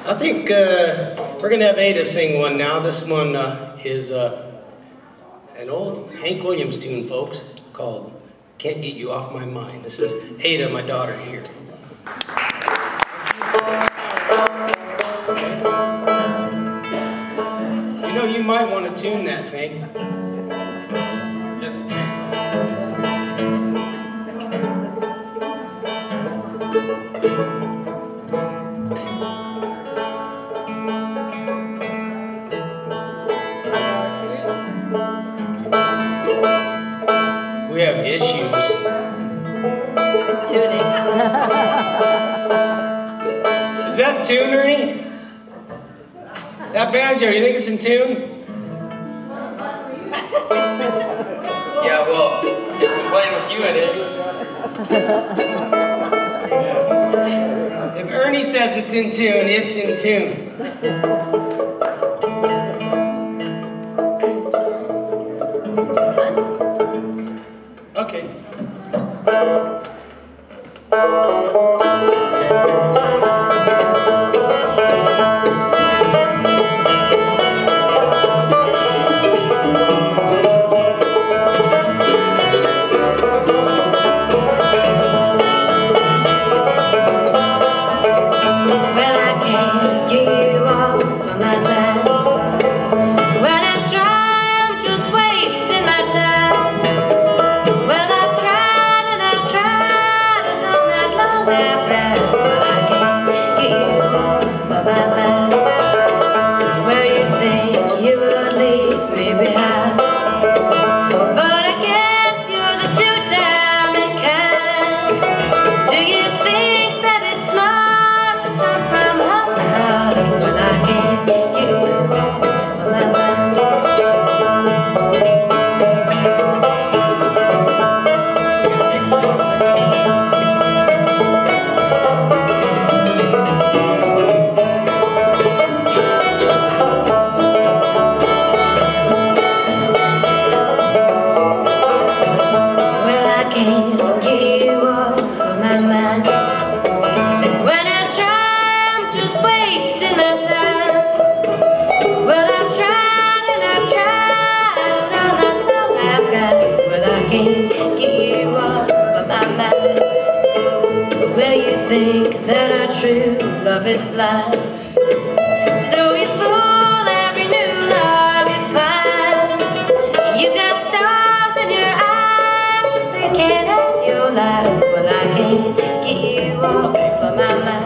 I think we're going to have Ada sing one now. This one is an old Hank Williams tune, folks, called Can't Get You Off My Mind. This is Ada, my daughter, here. You know, you might want to tune that thing. Just a chance. We have issues. Tuning. Is that tune, Ernie? That banjo, you think it's in tune? Yeah, well, if I'm playing with you, it is. If Ernie says it's in tune, it's in tune. Okay. Think that our true love is blind, so you fool every new love you find. You've got stars in your eyes, but they can't have your lies. Well, I can't get you off of my mind.